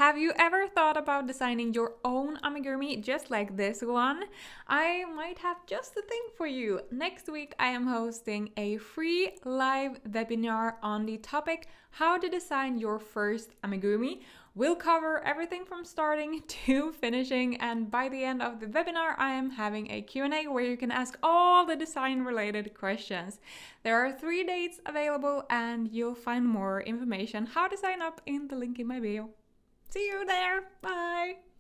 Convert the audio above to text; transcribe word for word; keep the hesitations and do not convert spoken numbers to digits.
Have you ever thought about designing your own amigurumi just like this one? I might have just the thing for you. Next week I am hosting a free live webinar on the topic how to design your first amigurumi. We'll cover everything from starting to finishing, and by the end of the webinar I am having a Q and A where you can ask all the design related questions. There are three dates available and you'll find more information how to sign up in the link in my bio. See you there. Bye.